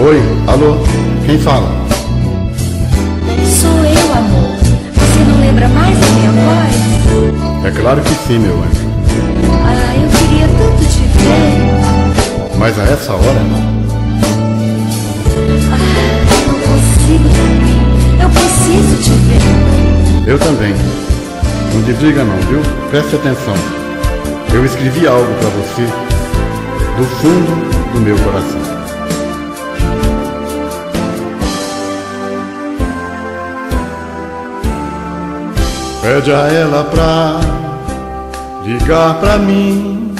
Oi, alô, quem fala? Sou eu, amor. Você não lembra mais da minha voz? É claro que sim, meu anjo. Ah, eu queria tanto te ver. Mas a essa hora? Ah, eu não consigo dormir. Eu preciso te ver. Eu também. Não desliga não, viu? Preste atenção. Eu escrevi algo pra você do fundo do meu coração. Pede a ela pra ligar pra mim.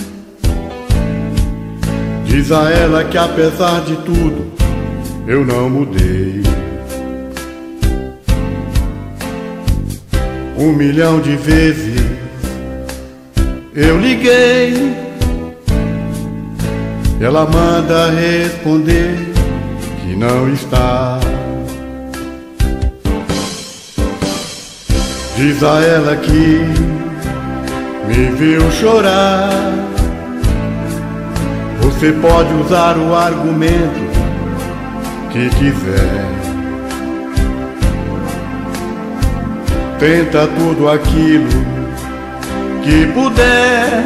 Diz a ela que apesar de tudo eu não mudei. 1 milhão de vezes eu liguei. Ela manda responder que não está. Diz a ela que me viu chorar. Você pode usar o argumento que quiser. Tenta tudo aquilo que puder.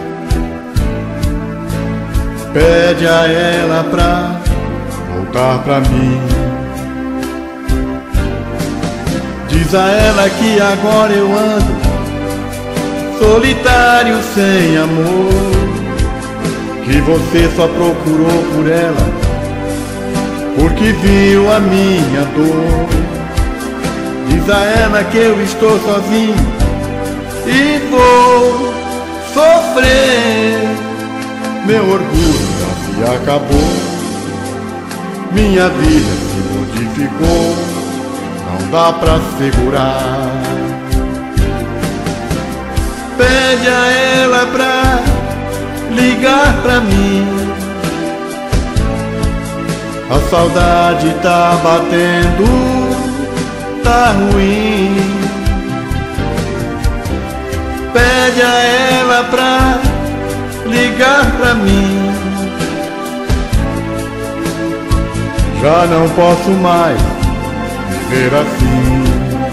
Pede a ela pra voltar pra mim. Diz a ela que agora eu ando solitário, sem amor, que você só procurou por ela porque viu a minha dor. Diz a ela que eu estou sozinho e vou sofrer. Meu orgulho já se acabou, minha vida se modificou, não dá pra segurar. Pede a ela pra ligar pra mim. A saudade tá batendo, tá ruim. Pede a ela pra ligar pra mim. Já não posso mais viver assim.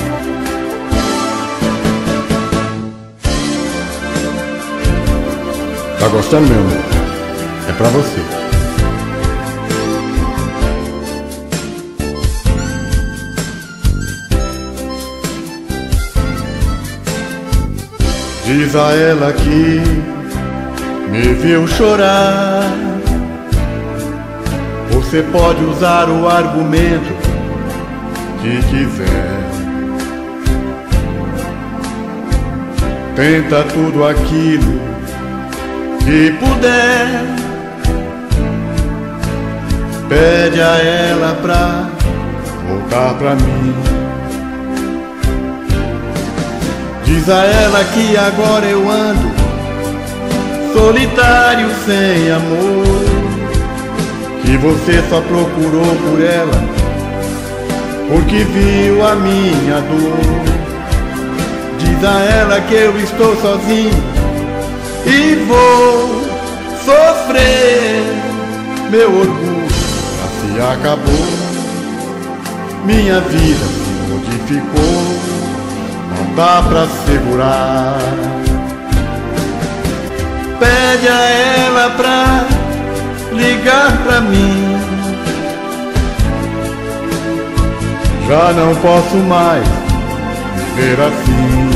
Tá gostando, meu amor? É pra você. Diz a ela que me viu chorar. Você pode usar o argumento que quiser. Tenta tudo aquilo que puder. Pede a ela pra voltar pra mim. Diz a ela que agora eu ando solitário, sem amor, que você só procurou por ela porque viu a minha dor. Diz a ela que eu estou sozinho e vou sofrer. Meu orgulho já se acabou, minha vida se modificou, não dá pra segurar. Pede a ela pra ligar pra mim. Já não posso mais viver assim.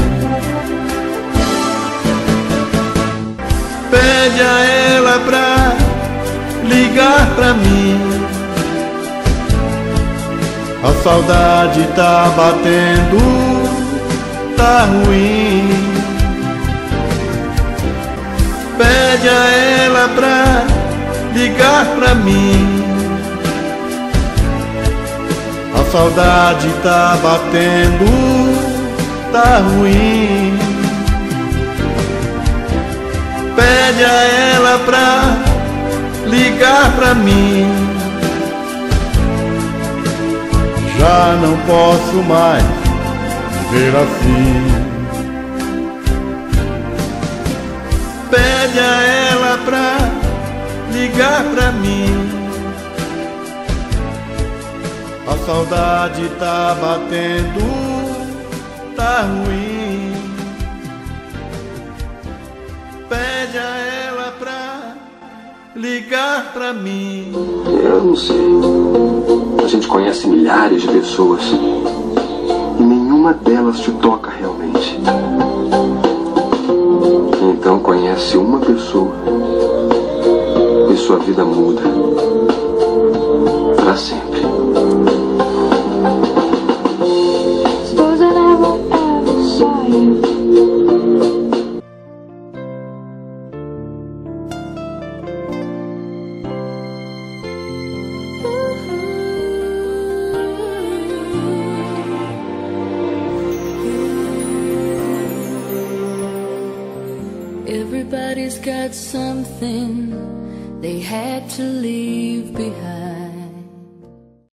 Pede a ela pra ligar pra mim. A saudade tá batendo, tá ruim. Pede a ela pra ligar pra mim. A saudade tá batendo, tá ruim. Pede a ela pra ligar pra mim. Já não posso mais viver assim. Pede a ela pra ligar pra mim. saudade tá batendo, tá ruim. Pede a ela pra ligar pra mim. Eu não sei. A gente conhece milhares de pessoas e nenhuma delas te toca realmente. Então conhece uma pessoa e sua vida muda pra sempre. Suppose I never ever saw you. Everybody's got something they had to leave behind.